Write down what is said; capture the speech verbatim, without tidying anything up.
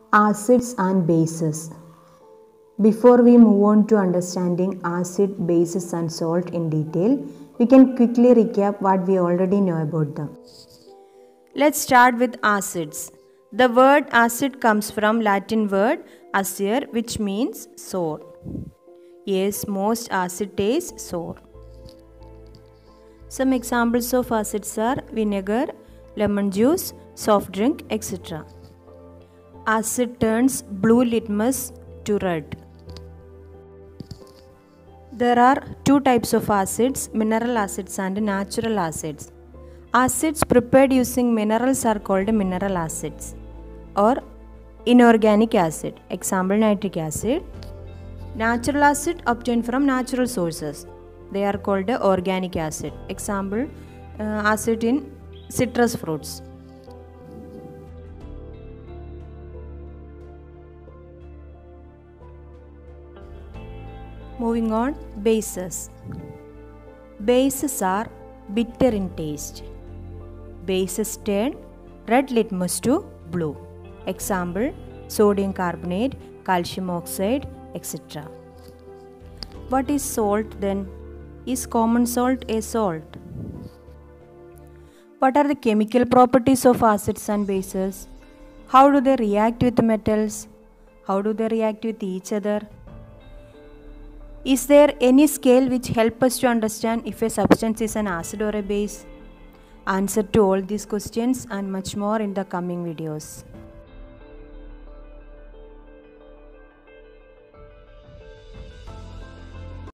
Acids and bases. Before we move on to understanding acid, bases and salt in detail, we can quickly recap what we already know about them. Let's start with acids. The word acid comes from Latin word acere, which means sour. Yes, most acid tastes sour. Some examples of acids are vinegar, lemon juice, soft drink, et cetera. Acid turns blue litmus to red. There are two types of acids, mineral acids and natural acids. Acids prepared using minerals are called mineral acids or inorganic acid. Example, nitric acid. Natural acid obtained from natural sources. They are called organic acid. Example, uh, acid in citrus fruits. Moving on, bases. Bases are bitter in taste. Bases turn red litmus to blue. Example, sodium carbonate, calcium oxide, et cetera. What is salt then? Is common salt a salt? What are the chemical properties of acids and bases? How do they react with metals? How do they react with each other? Is there any scale which helps us to understand if a substance is an acid or a base? Answer to all these questions and much more in the coming videos.